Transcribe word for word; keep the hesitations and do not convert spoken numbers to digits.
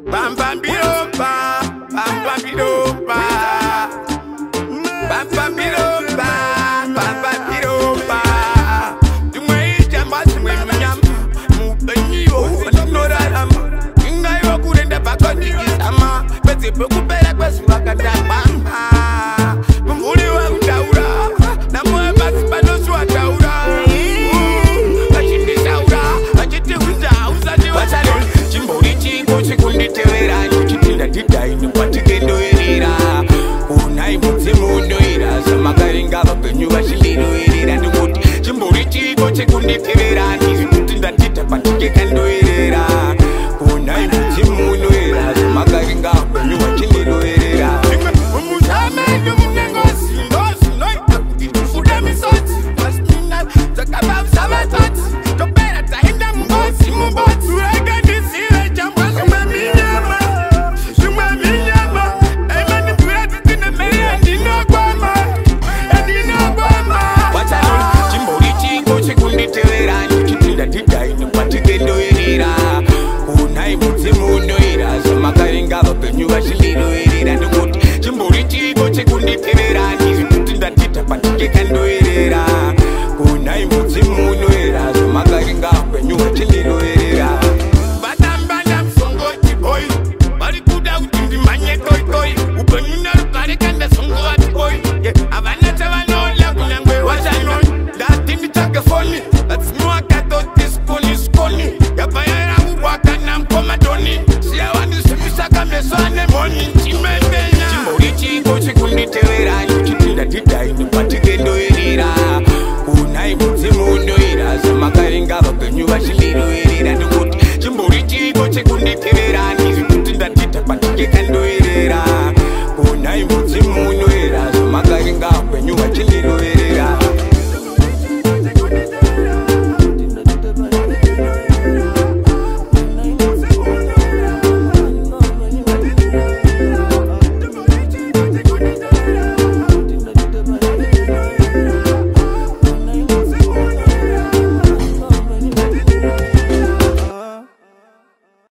Bam bam bidoba, bam bam bidoba, bam bam bidoba, bam bam bidoba. Tu me llamas, tu me llamas, mu benio, no dalam. Inga yo kurenda pakoni isama, bete preocupera kwa suakanda.